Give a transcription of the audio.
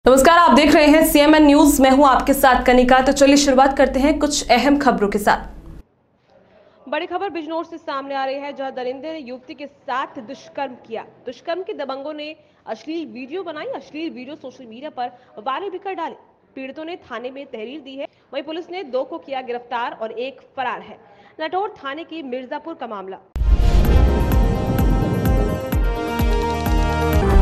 नमस्कार, आप देख रहे हैं सीएमएन न्यूज। मैं हूं आपके साथ कनिका। तो चलिए शुरुआत करते हैं कुछ अहम खबरों के साथ। बड़ी खबर बिजनौर से सामने आ रही है, जहां दरिंदे ने युवती के साथ दुष्कर्म किया। दुष्कर्म के दबंगों ने अश्लील वीडियो बनाई। अश्लील वीडियो सोशल मीडिया पर वायरल भी कर डाली। पीड़ितों ने थाने में तहरीर दी है। वहीं पुलिस ने 2 को किया गिरफ्तार और 1 फरार है। नटौर थाने की मिर्जापुर का मामला।